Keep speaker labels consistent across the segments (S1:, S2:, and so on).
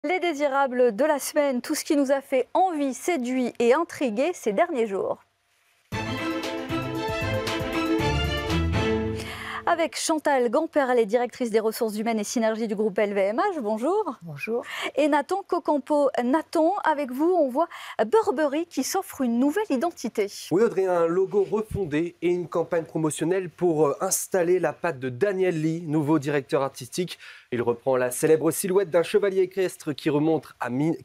S1: Les désirables de la semaine, tout ce qui nous a fait envie, séduit et intrigué ces derniers jours. Avec Chantal Gamperlet, directrice des ressources humaines et synergie du groupe LVMH, bonjour.
S2: Bonjour.
S1: Et Nathan Cocampo. Nathan, avec vous, on voit Burberry qui s'offre une nouvelle identité.
S3: Oui, Audrey, un logo refondé et une campagne promotionnelle pour installer la patte de Daniel Lee, nouveau directeur artistique. Il reprend la célèbre silhouette d'un chevalier équestre qui remonte à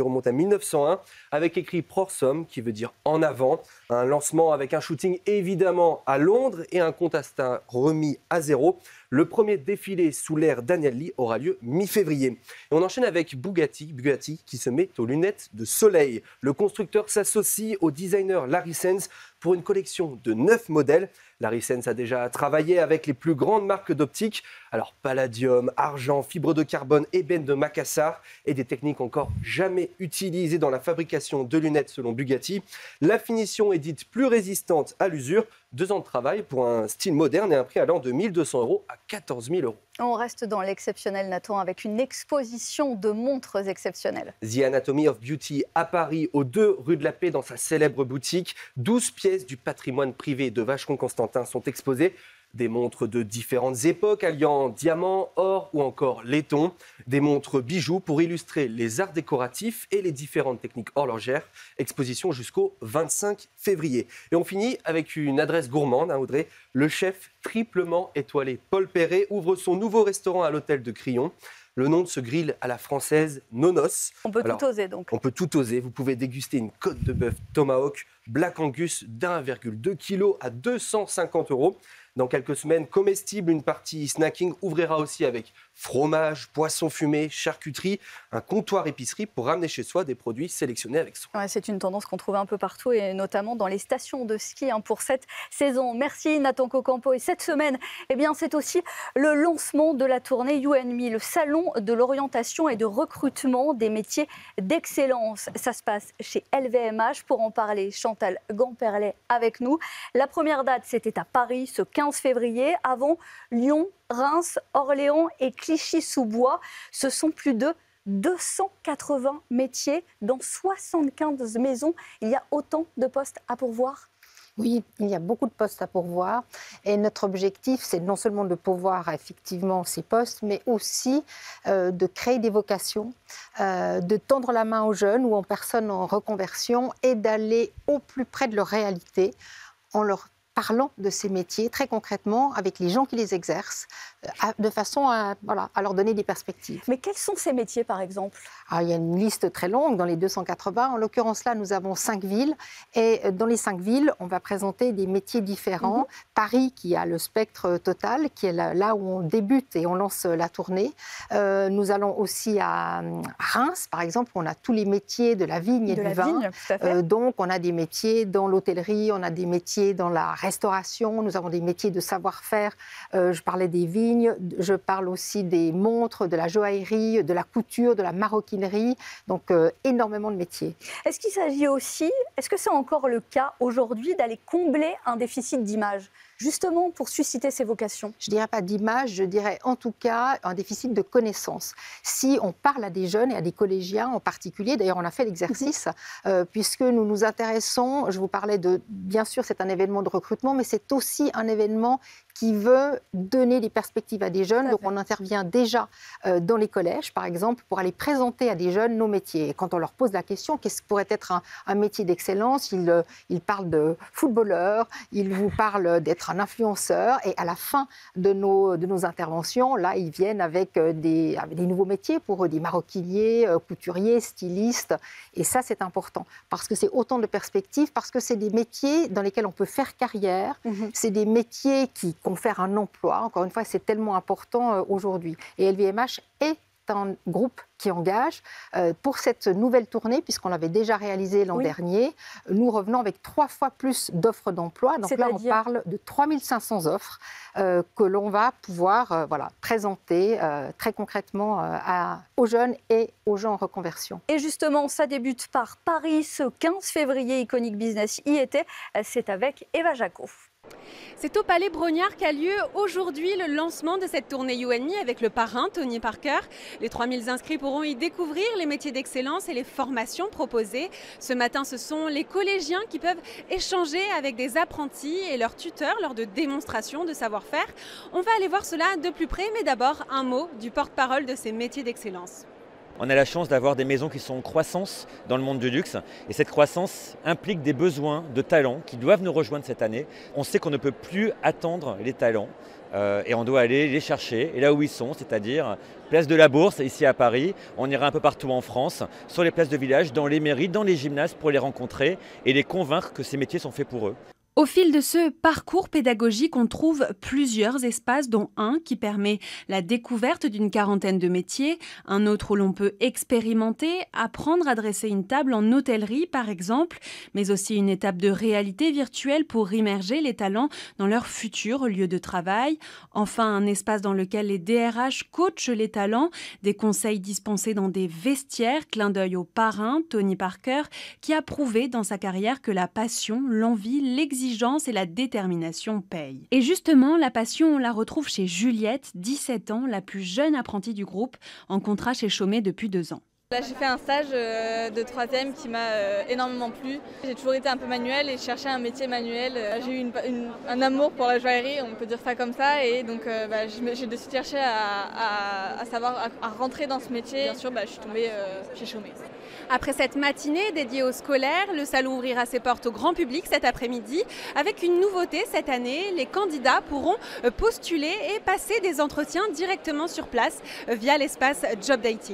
S3: 1901, avec écrit Prorsum, qui veut dire en avant. Un lancement avec un shooting évidemment à Londres et un compte Insta remis à zéro. Le premier défilé sous l'ère Daniel Lee aura lieu mi-février. Et on enchaîne avec Bugatti qui se met aux lunettes de soleil. Le constructeur s'associe au designer Larry Sens pour une collection de 9 modèles. Larry Sens a déjà travaillé avec les plus grandes marques d'optique, alors palladium, argent, fibre de carbone, ébène de Macassar et des techniques encore jamais utilisées dans la fabrication de lunettes selon Bugatti. La finition est dite plus résistante à l'usure. 2 ans de travail pour un style moderne et un prix allant de 1 200 € à 14 000 €.
S1: On reste dans l'exceptionnel, Nathan, avec une exposition de montres exceptionnelles.
S3: The Anatomy of Beauty à Paris, aux 2 rue de la Paix, dans sa célèbre boutique. 12 pièces du patrimoine privé de Vacheron-Constantin sont exposées. Des montres de différentes époques, alliant diamants, or ou encore laiton. Des montres bijoux pour illustrer les arts décoratifs et les différentes techniques horlogères. Exposition jusqu'au 25 février. Et on finit avec une adresse gourmande, Audrey. Le chef triplement étoilé Paul Perret ouvre son nouveau restaurant à l'hôtel de Crillon. Le nom de ce grill à la française, Nonos.
S1: On peut tout oser donc.
S3: On peut tout oser. Vous pouvez déguster une côte de bœuf Tomahawk Black Angus d'1,2 kg à 250 €. Dans quelques semaines, comestible, une partie snacking ouvrira aussi avec fromage, poisson fumé, charcuterie, un comptoir épicerie pour ramener chez soi des produits sélectionnés avec soin.
S1: Ouais, c'est une tendance qu'on trouve un peu partout et notamment dans les stations de ski pour cette saison. Merci Nathan Cocampo. Et cette semaine, c'est aussi le lancement de la tournée You and Me, le salon de l'orientation et de recrutement des métiers d'excellence. Ça se passe chez LVMH. Pour en parler, Chantal Gamperlet avec nous. La première date, c'était à Paris ce 15 février. Avant, Lyon, Reims, Orléans et Clichy-sous-Bois. Ce sont plus de 280 métiers dans 75 maisons. Il y a autant de postes à pourvoir.
S2: Oui, il y a beaucoup de postes à pourvoir et notre objectif, c'est non seulement de pourvoir effectivement ces postes, mais aussi de créer des vocations, de tendre la main aux jeunes ou aux personnes en reconversion et d'aller au plus près de leur réalité en leur parlant de ces métiers très concrètement avec les gens qui les exercent, de façon à leur donner des perspectives.
S1: Mais quels sont ces métiers par exemple ?
S2: Alors, il y a une liste très longue dans les 280. En l'occurrence, là, nous avons 5 villes. Et dans les 5 villes, on va présenter des métiers différents. Paris, qui a le spectre total, qui est là où on débute et on lance la tournée. Nous allons aussi à Reims, par exemple, où on a tous les métiers de la vigne et du vin.
S1: Tout à fait.
S2: Donc, on a des métiers dans l'hôtellerie, on a des métiers dans la restauration, nous avons des métiers de savoir-faire. Je parlais des vignes, je parle aussi des montres, de la joaillerie, de la couture, de la maroquinerie. Donc, énormément de métiers.
S1: Est-ce qu'il s'agit aussi, est-ce que c'est encore le cas aujourd'hui d'aller combler un déficit d'image, justement pour susciter ces vocations ?
S2: Je ne dirais pas d'image, je dirais en tout cas un déficit de connaissances. Si on parle à des jeunes et à des collégiens en particulier, d'ailleurs on a fait l'exercice, puisque nous nous intéressons, je vous parlais de, bien sûr c'est un événement de recrutement, mais c'est aussi un événement qui veut donner des perspectives à des jeunes. Donc on intervient déjà dans les collèges, par exemple, pour aller présenter à des jeunes nos métiers. Et quand on leur pose la question, qu'est-ce qui pourrait être un métier d'excellence, ils parlent de footballeur, ils vous parlent d'être un influenceur. Et à la fin de nos interventions, là, ils viennent avec des nouveaux métiers pour eux, des maroquiniers, couturiers, stylistes. Et ça, c'est important, parce que c'est autant de perspectives, parce que c'est des métiers dans lesquels on peut faire carrière. C'est des métiers qui confèrent un emploi. Encore une fois, c'est tellement important aujourd'hui. Et LVMH est un groupe qui engage. Pour cette nouvelle tournée, puisqu'on l'avait déjà réalisée l'an dernier, nous revenons avec 3 fois plus d'offres d'emploi. Donc là, on parle de 3500 offres que l'on va pouvoir présenter très concrètement aux jeunes et aux gens en reconversion.
S1: Et justement, ça débute par Paris ce 15 février. Iconic Business y était. C'est avec Eva Jaco.
S4: C'est au Palais Brongniart qu'a lieu aujourd'hui le lancement de cette tournée You and Me avec le parrain Tony Parker. Les 3000 inscrits pourront y découvrir les métiers d'excellence et les formations proposées. Ce matin, ce sont les collégiens qui peuvent échanger avec des apprentis et leurs tuteurs lors de démonstrations de savoir-faire. On va aller voir cela de plus près, mais d'abord un mot du porte-parole de ces métiers d'excellence.
S5: On a la chance d'avoir des maisons qui sont en croissance dans le monde du luxe et cette croissance implique des besoins de talents qui doivent nous rejoindre cette année. On sait qu'on ne peut plus attendre les talents et on doit aller les chercher et là où ils sont, c'est-à-dire place de la Bourse ici à Paris. On ira un peu partout en France, sur les places de village, dans les mairies, dans les gymnases pour les rencontrer et les convaincre que ces métiers sont faits pour eux.
S4: Au fil de ce parcours pédagogique, on trouve plusieurs espaces, dont un qui permet la découverte d'une quarantaine de métiers, un autre où l'on peut expérimenter, apprendre à dresser une table en hôtellerie par exemple, mais aussi une étape de réalité virtuelle pour immerger les talents dans leur futur lieu de travail. Enfin, un espace dans lequel les DRH coachent les talents, des conseils dispensés dans des vestiaires, clin d'œil au parrain, Tony Parker, qui a prouvé dans sa carrière que la passion, l'envie, l'exigence et la détermination payent. Et justement, la passion, on la retrouve chez Juliette, 17 ans, la plus jeune apprentie du groupe, en contrat chez Chaumet depuis 2 ans.
S6: Là, j'ai fait un stage de 3e qui m'a énormément plu. J'ai toujours été un peu manuelle et cherché un métier manuel. J'ai eu un amour pour la joaillerie, on peut dire ça comme ça. Et donc, j'ai de suite cherché à rentrer dans ce métier. Bien sûr, je suis tombée chez Chaumet.
S4: Après cette matinée dédiée aux scolaires, le salon ouvrira ses portes au grand public cet après-midi. Avec une nouveauté cette année, les candidats pourront postuler et passer des entretiens directement sur place via l'espace Job Dating.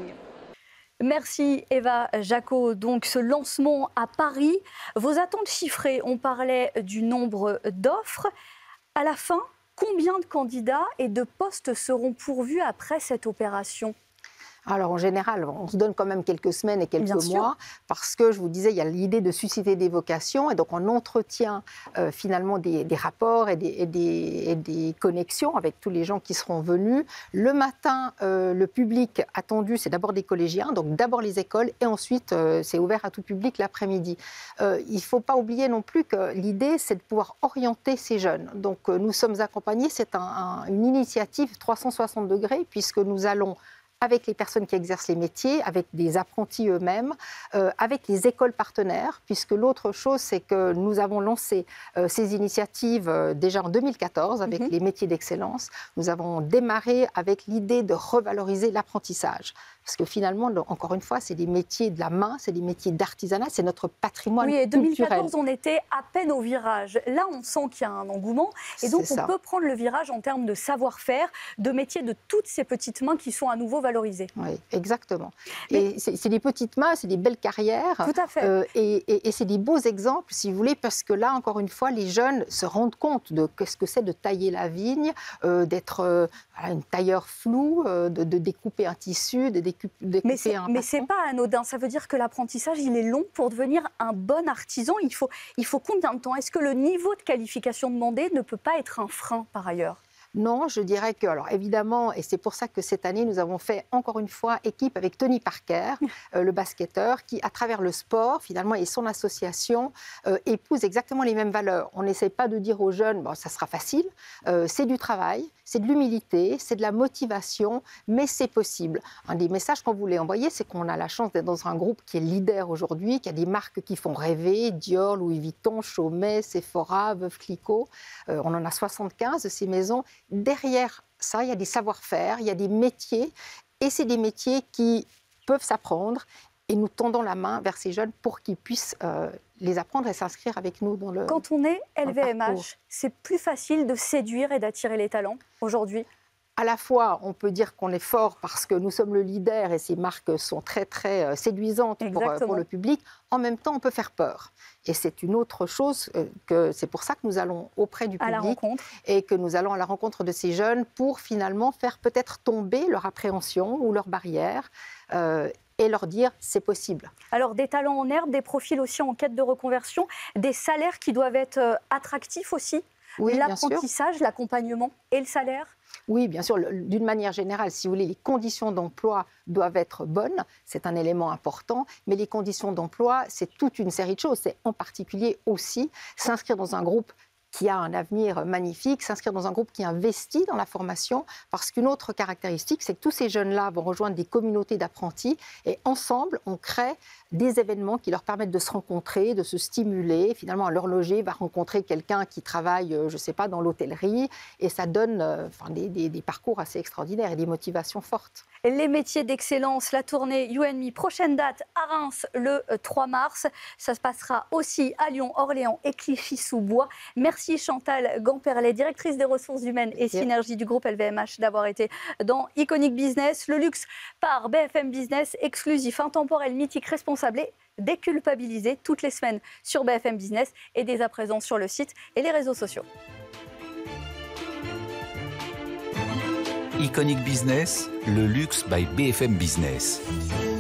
S1: Merci Eva Jacot. Donc ce lancement à Paris, vos attentes chiffrées, on parlait du nombre d'offres. À la fin, combien de candidats et de postes seront pourvus après cette opération ?
S2: Alors en général, on se donne quand même quelques semaines et quelques mois parce que je vous disais, il y a l'idée de susciter des vocations et donc on entretient finalement des rapports et des connexions avec tous les gens qui seront venus. Le matin, le public attendu, c'est d'abord des collégiens, donc d'abord les écoles et ensuite c'est ouvert à tout public l'après-midi. Il ne faut pas oublier non plus que l'idée, c'est de pouvoir orienter ces jeunes. Donc nous sommes accompagnés, c'est une initiative 360 degrés puisque nous allons avec les personnes qui exercent les métiers, avec des apprentis eux-mêmes, avec les écoles partenaires, puisque l'autre chose, c'est que nous avons lancé ces initiatives déjà en 2014 avec les métiers d'excellence. Nous avons démarré avec l'idée de revaloriser l'apprentissage. Parce que finalement, encore une fois, c'est des métiers de la main, c'est des métiers d'artisanat, c'est notre patrimoine culturel.
S1: Oui, et 2014, on était à peine au virage. Là, on sent qu'il y a un engouement. Et donc, on peut prendre le virage en termes de savoir-faire, de métiers de toutes ces petites mains qui sont à nouveau valorisées.
S2: Oui, exactement. Et c'est des petites mains, c'est des belles carrières.
S1: Tout à fait.
S2: Et c'est des beaux exemples, si vous voulez, parce que là, encore une fois, les jeunes se rendent compte de ce que c'est de tailler la vigne, d'être une tailleur floue, de découper un tissu, de découper
S1: mais ce n'est pas anodin. Ça veut dire que l'apprentissage, il est long pour devenir un bon artisan. Il faut combien de temps? Est-ce que le niveau de qualification demandé ne peut pas être un frein par ailleurs?
S2: Non, je dirais que, alors évidemment, et c'est pour ça que cette année, nous avons fait encore une fois équipe avec Tony Parker, le basketteur, qui, à travers le sport, finalement, et son association, épouse exactement les mêmes valeurs. On n'essaie pas de dire aux jeunes, bon, ça sera facile, c'est du travail, c'est de l'humilité, c'est de la motivation, mais c'est possible. Un des messages qu'on voulait envoyer, c'est qu'on a la chance d'être dans un groupe qui est leader aujourd'hui, qui a des marques qui font rêver, Dior, Louis Vuitton, Chaumet, Sephora, Veuve Clicquot. On en a 75 de ces maisons. Derrière ça, il y a des savoir-faire, il y a des métiers, et c'est des métiers qui peuvent s'apprendre, et nous tendons la main vers ces jeunes pour qu'ils puissent les apprendre et s'inscrire avec nous dans le
S1: Quand on est LVMH, c'est plus facile de séduire et d'attirer les talents aujourd'hui?
S2: À la fois, on peut dire qu'on est fort parce que nous sommes le leader et ces marques sont très, très séduisantes pour le public. En même temps, on peut faire peur. Et c'est une autre chose, c'est pour ça que nous allons auprès du public et que nous allons à la rencontre de ces jeunes pour finalement faire peut-être tomber leur appréhension ou leurs barrières et leur dire c'est possible.
S1: Alors des talents en herbe, des profils aussi en quête de reconversion, des salaires qui doivent être attractifs aussi,
S2: oui,
S1: l'apprentissage, l'accompagnement et le salaire.
S2: Oui, bien sûr. D'une manière générale, si vous voulez, les conditions d'emploi doivent être bonnes. C'est un élément important. Mais les conditions d'emploi, c'est toute une série de choses. C'est en particulier aussi s'inscrire dans un groupe qui a un avenir magnifique, s'inscrire dans un groupe qui investit dans la formation, parce qu'une autre caractéristique, c'est que tous ces jeunes-là vont rejoindre des communautés d'apprentis et ensemble, on crée des événements qui leur permettent de se rencontrer, de se stimuler. Finalement, l'horloger va rencontrer quelqu'un qui travaille, je ne sais pas, dans l'hôtellerie, et ça donne des parcours assez extraordinaires et des motivations fortes.
S1: Les métiers d'excellence, la tournée You and Me, prochaine date à Reims le 3 mars. Ça se passera aussi à Lyon, Orléans et Clichy-sous-Bois. Merci Chantal Gamperlet, directrice des ressources humaines et synergie du groupe LVMH, d'avoir été dans Iconic Business. Le luxe par BFM Business, exclusif, intemporel, mythique, responsable et déculpabilisé toutes les semaines sur BFM Business et dès à présent sur le site et les réseaux sociaux.
S7: Iconic Business, le luxe by BFM Business.